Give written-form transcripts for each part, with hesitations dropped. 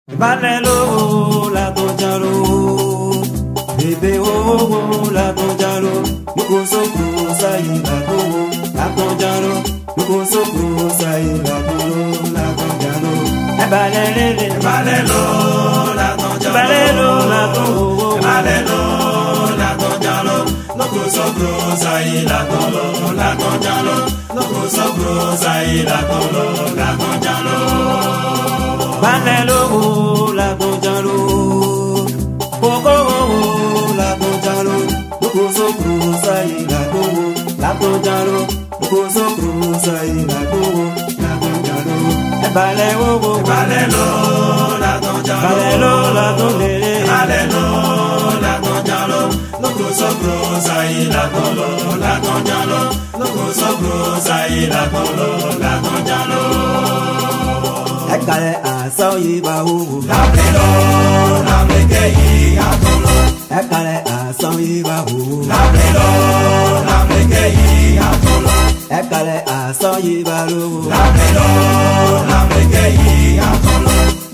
Balelo la tonjalo, bébé oh la tonjalo, nukoso krusa la tonjalo, nukoso krusa la tonjalo. Balelo la tonjalo, balelo la tonjalo, balelo la tonjalo, nukoso krusa la tonjalo, nukoso krusa la tonjalo. Balelo la tonjalo, poco la tonjalo, nukoso krusa la tonjalo, nukoso krusa la tonjalo. Balelo la tonjalo, balelo la tonjalo, balelo la tonjalo, nukoso krusa la tonjalo, nukoso krusa la tonjalo. Ekale asayi bahu, la plelo, la mekei atolo. Ekale asayi bahu, la plelo, la mekei atolo. Ekale asayi bahu, la plelo, la mekei atolo.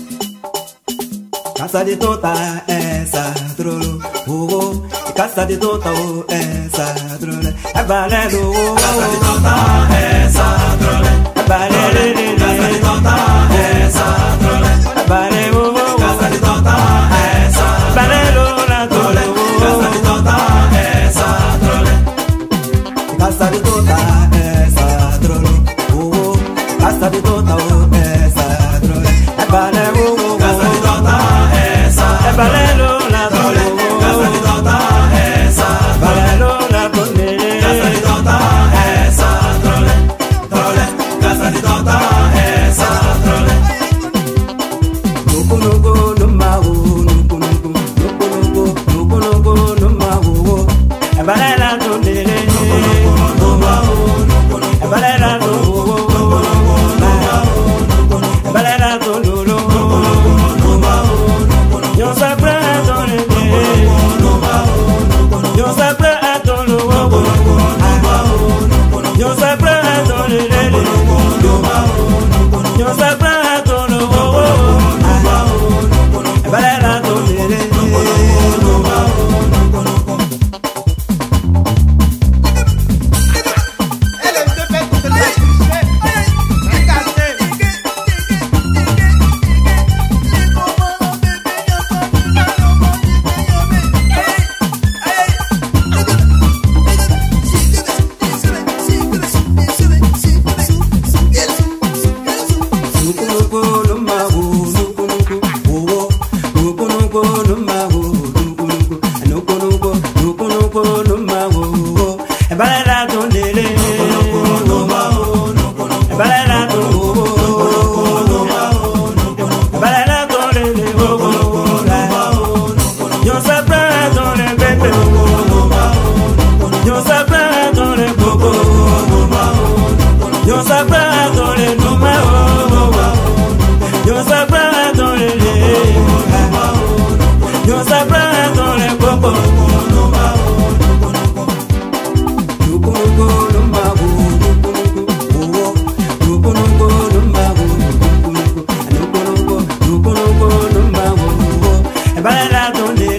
Casa de tota esa trolo, oh, casa de tota esa trolo. Balelo, casa de tota esa trolo. Balelo, casa de tota esa trolo. Balelo, casa de tota esa. Balelo la trolo, casa de tota esa trolo. Casa de tota esa trolo, oh, casa de tota esa trolo. Balelo, casa de tota esa. Balelo la trolo, casa de tota esa. Balelo la trolo, casa de tota esa trolo. Trolo, casa de tota esa trolo. Nukunuku numahu, nukunuku, nukunuku numahu. Balela tondele, nukunuku numahu, nukunuku. Balela numahu, nukunuku. Balela tondolo, nukunuku numahu, nukunuku. Yo sapra tondele, numahu, nukunuku. Yo sapra tondolo, nukunuku numahu, nukunuku. Yo sapra tondele, nukunuku numahu, nukunuku. Yo sapra tondolo, numahu, nukunuku. Balela tondele, nukunuku numahu, nukunuku. Ballela